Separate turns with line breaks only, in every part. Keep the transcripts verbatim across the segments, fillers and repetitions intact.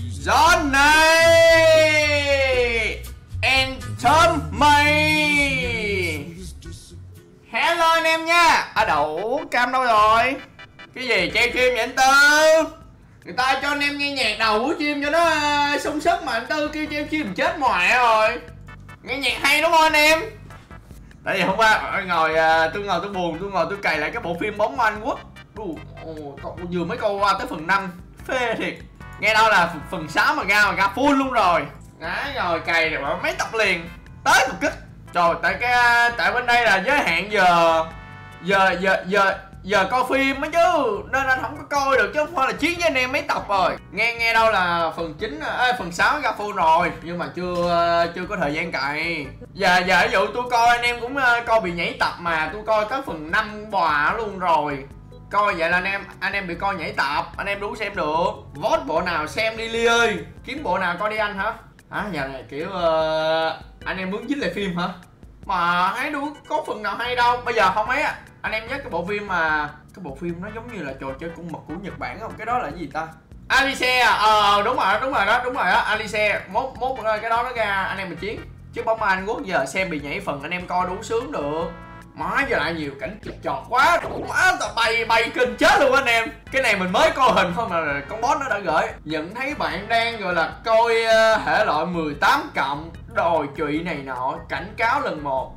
Johnny and Tommy. Hello anh em nha. À đậu cam đâu rồi? Cái gì treo chim vậy anh Tư? Người ta cho anh em nghe nhạc đầu của chim cho nó uh, sung sức mà anh Tư kêu treo chim chết ngoại rồi. Nghe nhạc hay đúng không anh em? Tại vì hôm qua ngồi uh, tôi ngồi tôi buồn, tôi ngồi tôi cày lại cái bộ phim Bóng Anh Quốc. Ồ, vừa mới coi qua tới phần năm, phê thiệt. Nghe đâu là phần sáu mà ra mà ra full luôn rồi. Đấy rồi cày rồi mấy tập liền tới một kích. Trời, tại cái tại bên đây là giới hạn giờ giờ giờ giờ giờ coi phim mới chứ, nên anh không có coi được chứ không phải là chiến với anh em mấy tập rồi. Nghe nghe đâu là phần chín à, phần sáu ra full rồi nhưng mà chưa chưa có thời gian cày. Giờ giờ ví dụ tôi coi anh em cũng coi bị nhảy tập mà tôi coi tới phần năm bòa luôn rồi. Coi vậy là anh em anh em bị coi nhảy tập, anh em đủ xem được. Vote bộ nào xem đi Ly ơi. Kiếm bộ nào coi đi anh hả? À giờ này kiểu uh, anh em muốn dính lại phim hả? Mà thấy đủ có phần nào hay đâu. Bây giờ không ấy á. Anh em nhớ cái bộ phim mà cái bộ phim nó giống như là trò chơi con mực của Nhật Bản không? Cái đó là cái gì ta? Alice à? Ờ đúng rồi đúng rồi đó, đúng rồi đó, Alice. Mốt mốt cái đó nó ra anh em mình chiến. Chứ Bóng Anh Quốc giờ xem bị nhảy phần anh em coi đủ sướng được. Má giờ lại nhiều cảnh chụp chọt quá, má tao bay bay kinh chết luôn anh em. Cái này mình mới coi hình thôi mà con boss nó đã gửi. Nhận thấy bạn đang gọi là coi uh, hệ loại mười tám cộng đòi chuyện này nọ, cảnh cáo lần một.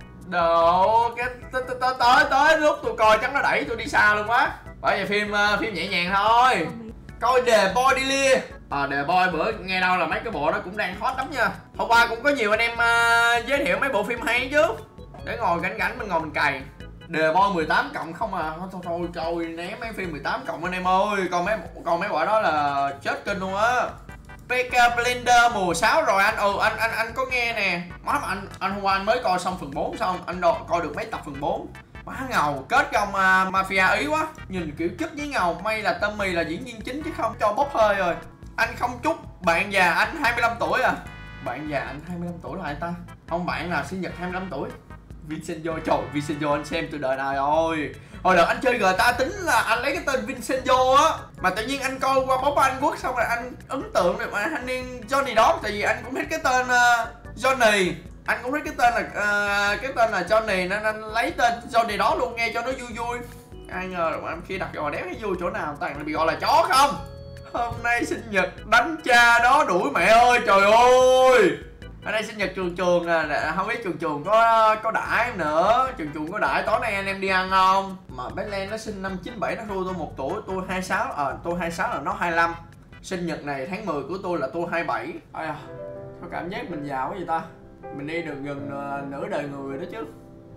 Đồ cái tới tới tới lúc tôi coi chắc nó đẩy tôi đi xa luôn quá. Bởi vì phim uh, phim nhẹ nhàng thôi. Coi The Boy đi Lia. À The Boy bữa nghe đâu là mấy cái bộ đó cũng đang hot lắm nha. Hôm qua cũng có nhiều anh em uh, giới thiệu mấy bộ phim hay chứ. Để ngồi cảnh cảnh mình ngồi mình cày. The Boy mười tám cộng không à. Thôi thôi coi ném mấy phim mười tám cộng anh em ơi. Coi mấy coi mấy quả đó là chết kinh luôn á. Peaky Blinders mùa sáu rồi anh. Ừ anh anh anh có nghe nè. Má mà anh anh hôm qua anh mới coi xong phần bốn xong, anh đo, coi được mấy tập phần bốn. Má ngầu, kết trong uh, mafia Ý quá. Nhìn kiểu chất với ngầu, may là Tommy là diễn viên chính chứ không cho bốc hơi rồi. Anh không chúc bạn già anh hai mươi lăm tuổi à. Bạn già anh hai mươi lăm tuổi là ai ta? Không, bạn là sinh nhật hai mươi lăm tuổi. Vincenzo, trời, Vincenzo anh xem từ đời này rồi. Hồi đợt anh chơi giê tê a tính là anh lấy cái tên Vincenzo á. Mà tự nhiên anh coi qua Bóng Anh Quốc xong rồi anh ấn tượng được mà anh điên Johnny đó. Tại vì anh cũng thích cái tên uh, Johnny. Anh cũng thích cái tên là uh, cái tên là Johnny nên anh lấy tên Johnny đó luôn nghe cho nó vui vui. Ai ngờ anh khi đặt gò đéo thấy vui chỗ nào, toàn là bị gọi là chó không. Hôm nay sinh nhật đánh cha đó đuổi mẹ ơi trời ơi. Ở đây sinh nhật Trường Trường nè, không biết Trường Trường có có đãi em nữa. Trường Trường có đãi tối nay anh em đi ăn không? Mà bé Len nó sinh năm chín bảy, nó thua tôi một tuổi, tôi hai mươi sáu. Ờ à, tôi hai mươi sáu là nó hai mươi lăm. Sinh nhật này tháng mười của tôi là tôi hai mươi bảy. Ây à, có cảm giác mình già quá vậy ta. Mình đi được gần uh, nửa đời người đó chứ.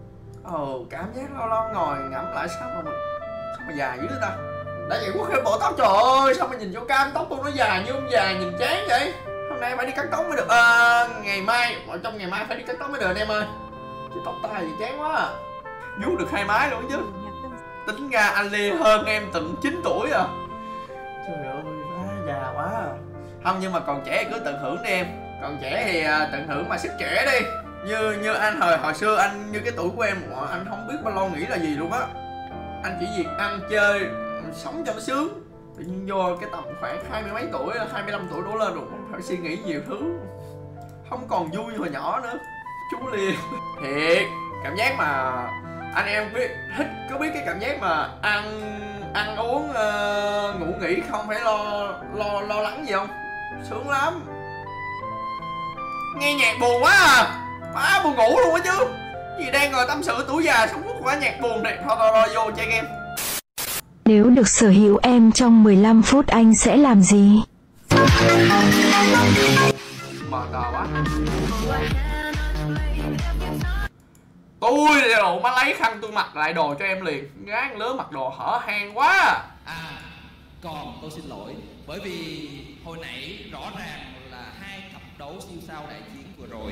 Ồ, oh, cảm giác lâu lâu ngồi ngẫm lại sao mà mình sao mà già dữ ta. Đã vậy quốc cái bộ tóc trời ơi, sao mà nhìn vô cam tóc tôi nó già như ông già nhìn chán vậy. Hôm nay phải đi cắt tóc mới được. À, ngày mai, ở trong ngày mai phải đi cắt tóc mới được anh em ơi. Chứ tóc tai gì chán quá à. Vuốt được hai mái luôn chứ. Tính ra anh Ly hơn em tận chín tuổi à. Trời ơi, quá già quá à. Không nhưng mà còn trẻ cứ tận hưởng đi em. Còn trẻ thì tận hưởng mà sức trẻ đi. Như như anh hồi hồi xưa anh như cái tuổi của em, anh không biết bao lâu nghĩ là gì luôn á. Anh chỉ việc ăn chơi, sống cho nó sướng. Tự nhiên vô cái tầm khoảng hai mươi mấy tuổi, hai mươi lăm tuổi đổ lên rồi phải suy nghĩ nhiều thứ. Không còn vui như hồi nhỏ nữa. Chú Ly thiệt, cảm giác mà anh em biết thích có biết cái cảm giác mà ăn ăn uống uh, ngủ nghỉ không phải lo lo lo lắng gì không? Sướng lắm. Nghe nhạc buồn quá à. Má buồn ngủ luôn á chứ. Gì đang ngồi tâm sự tuổi già sống quá nhạc buồn này. Thôi thôi thôi vô chơi game.
Nếu được sở hữu em trong mười lăm phút anh sẽ làm gì?
Mờ tờ quá. Tôi đồ má lấy khăn tôi mặc lại đồ cho em liền. Gán lứa mặc đồ hở hang quá.
À, còn tôi xin lỗi bởi vì hồi nãy rõ ràng là hai cặp đấu siêu sao đại chiến vừa rồi.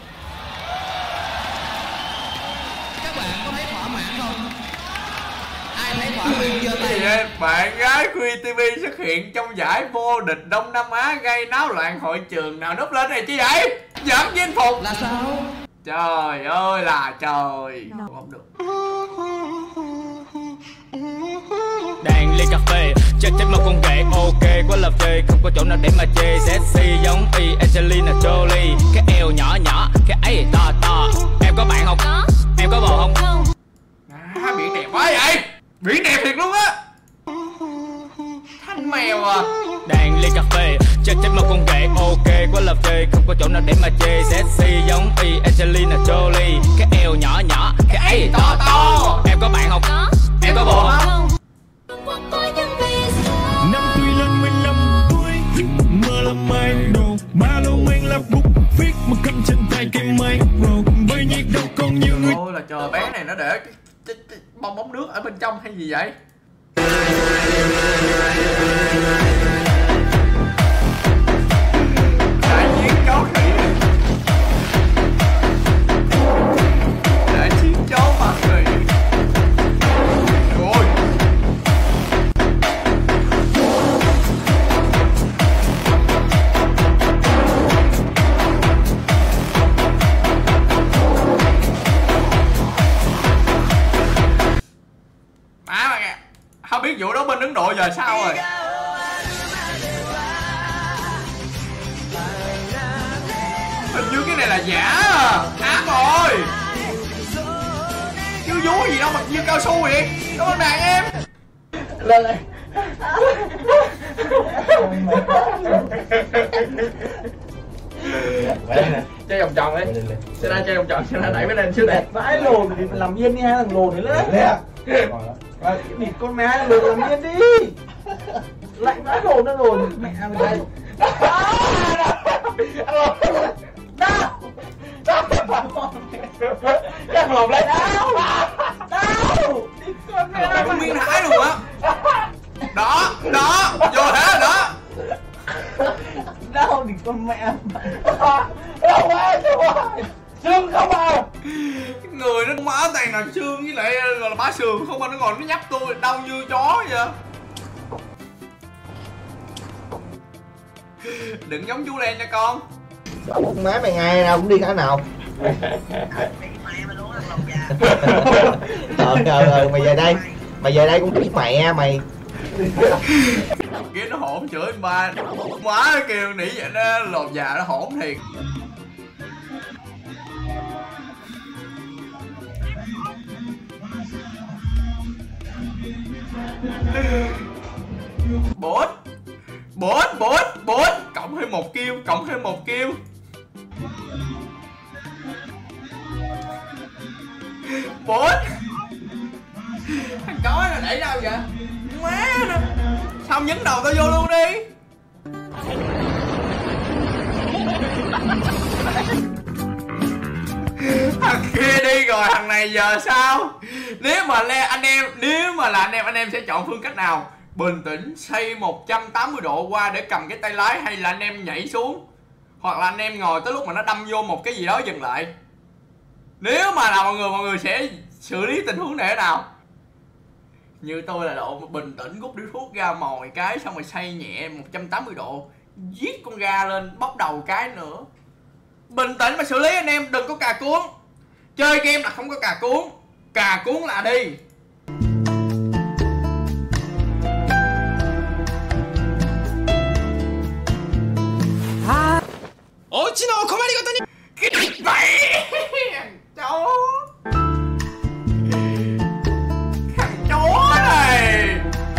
Các bạn có thấy thỏa mãn không? Ai thấy thỏa mãn giơ tay lên.
Bạn gái Quy ti vi xuất hiện trong giải vô địch Đông Nam Á gây náo loạn hội trường. Nào núp lên này chi vậy? Dẫn chinh phục
là sao?
Trời ơi là trời. Không được.
Đang ly cà phê, chắc chắn mà con gậy ok quá là phê, không có chỗ nào nào để mà chê. Sexy giống y Angelina Jolie, cái eo nhỏ nhỏ, cái ấy to to. Em có bạn không? Có. Em có bồ không?
Không. À, biển đẹp quá vậy. Biển đẹp thiệt luôn á. Thanh mèo à.
Đang ly cà phê, chơi trên một con ghệ, ok quá là phê, không có chỗ nào để mà chê. Sexy giống y Angelina Jolie, cái eo nhỏ nhỏ, cái ấy to to. Em có bạn không?
Có.
Em có bồ không?
Năm tuy lên mười lăm tuổi, mơ là mai đồ, ba lô mang là bút viết mà cầm trên tay cây micro, với nhiệt độ còn nhiều người.
Ôi là chờ bé này nó để cái, cái, cái bong bóng nước ở bên trong hay gì vậy? Đại chiến chó khỉ. Đại chiến chó mặt khỉ. Ôi. Má mà kìa. Không biết vụ đó bên Ấn Độ giờ sao rồi. Hình như cái này là giả à. Ác rồi. Chứ vú gì đâu mà như cao su vậy. Cảm ơn bạn em.
Lên lên. Chơi vòng tròn đấy. Sẽ ra chơi vòng tròn, sẽ ra đẩy bên lên trước này. Vãi lồn thì làm yên đi, hai thằng lồn nữa lên. Địt con má lồn làm yên đi. Lại vãi lồn nó lồn mẹ mày đây. Các lồn lên. Đau. Con mẹ
Nó miên hãi luôn á. Đó, đó, vô thế rồi đó.
Đau thì con mẹ. Đau quá, đau quá. Xương không à.
Người nó má toàn là xương với lại gọi là bá sườn không mà nó còn nó nhấp tôi đau như chó vậy. Đừng giống chú Len nha con.
Má mày ngày nào cũng đi cả nào. Ờ ờ ờ mày về đây. Mày về đây cũng biết mẹ mày.
Kia nó hổn chửi anh ba. Má nó kêu nỉ vậy nó lột già nó hổn thiệt. Bốn bốn bốn bốn cộng thêm một kill, cộng thêm một kill. Bốn. Thằng chó nó đẩy đâu vậy? Má nó. Sao nhấn đầu tao vô luôn đi. Thằng kia đi rồi, thằng này giờ sao? Nếu mà le anh em, nếu mà là anh em, anh em sẽ chọn phương cách nào? Bình tĩnh xoay một trăm tám mươi độ qua để cầm cái tay lái, hay là anh em nhảy xuống, hoặc là anh em ngồi tới lúc mà nó đâm vô một cái gì đó dừng lại? Nếu mà là mọi người, mọi người sẽ xử lý tình huống này thế nào? Như tôi là độ bình tĩnh rút điếu thuốc ra mồi cái, xong rồi xoay nhẹ một trăm tám mươi độ, giết con ga lên, bóc đầu cái nữa. Bình tĩnh mà xử lý anh em, đừng có cà cuốn. Chơi game là không có cà cuốn. Cà cuốn là đi.
Ôi chị nó không ai đi con tên.
Cái gì vậy? Chó. Thằng chó này.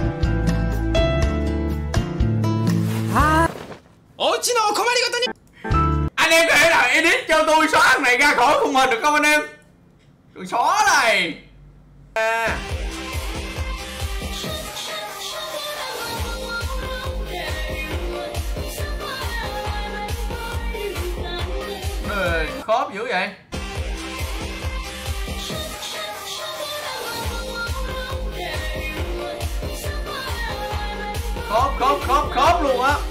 Ôi chị nó không ai đi con tên.
Anh em có thể nào edit cho tôi xóa thằng này ra khỏi khung hình được không anh em? Đừng xóa này. À. Ờ, khớp dữ vậy. Khớp khớp khớp khớp luôn á.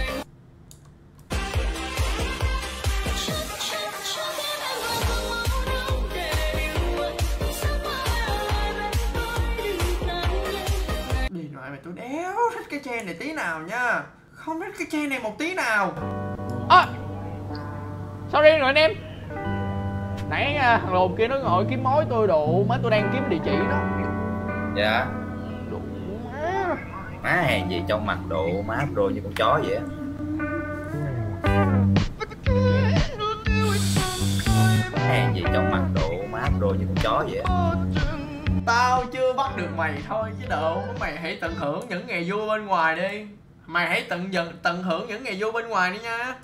Điện thoại mày tôi đéo thích cái chain này tí nào nha. Không thích cái chain này một tí nào.
À, sorry rồi anh em. Nãy thằng lồn kia nó ngồi kiếm mối tôi đồ, má tôi đang kiếm địa chỉ đó.
Dạ.
Đủ má.
Má hàng gì trong mặt độ má pro như con chó vậy á. Hèn gì trong mặt độ má đồ như con chó vậy.
Tao chưa bắt được mày thôi chứ độ. Mày hãy tận hưởng những ngày vui bên ngoài đi. Mày hãy tận dần tận hưởng những ngày vui bên ngoài đi nha.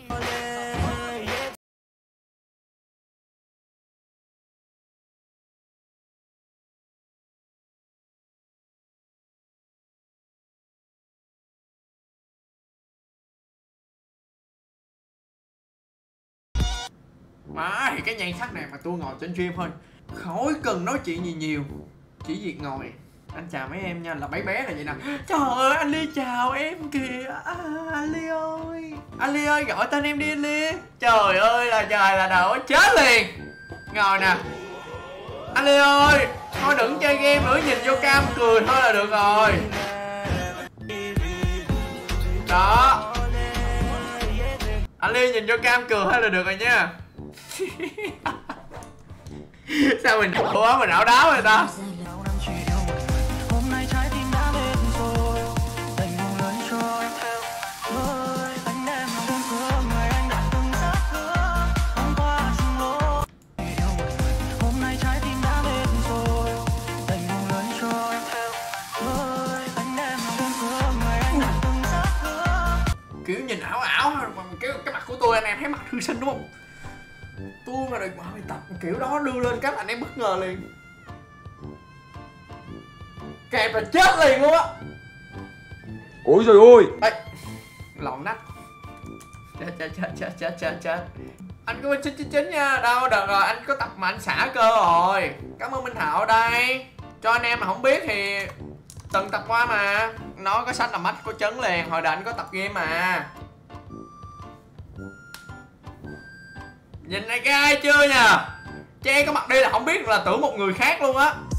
Má thì cái nhan sắc này mà tôi ngồi trên stream thôi, khỏi cần nói chuyện gì nhiều, chỉ việc ngồi. Anh chào mấy em nha, là mấy bé là vậy nè. Trời ơi anh Ly chào em kìa. À, anh Ly ơi, anh Ly ơi gọi tên em đi anh Ly. Trời ơi là trời là đầu chết liền. Ngồi nè anh Ly ơi, thôi đừng chơi game nữa, nhìn vô cam cười thôi là được rồi. Đó, anh Ly nhìn vô cam cười thôi là được rồi nha. Sao mình quá mình ảo đáo rồi ta. Kiểu nhìn ảo ảo mà cái, cái mặt của tôi anh em thấy mặt thư sinh đúng không? Tôi mà được bài tập kiểu đó đưa lên các anh em bất ngờ liền. Kẹp là chết liền luôn á.
Ôi trời ơi.
Ê, lộn nách. Chết chết chết chết chết chết chết. Anh có bên chín chín chín nha. Đâu được rồi, anh có tập mà anh xả cơ rồi. Cảm ơn Minh Hạo đây. Cho anh em mà không biết thì từng tập qua mà. Nó có sách là mắt có chấn liền. Hồi đợt anh có tập game mà. Nhìn này cái ai chưa nha. Che cái mặt đi là không biết là tưởng một người khác luôn á.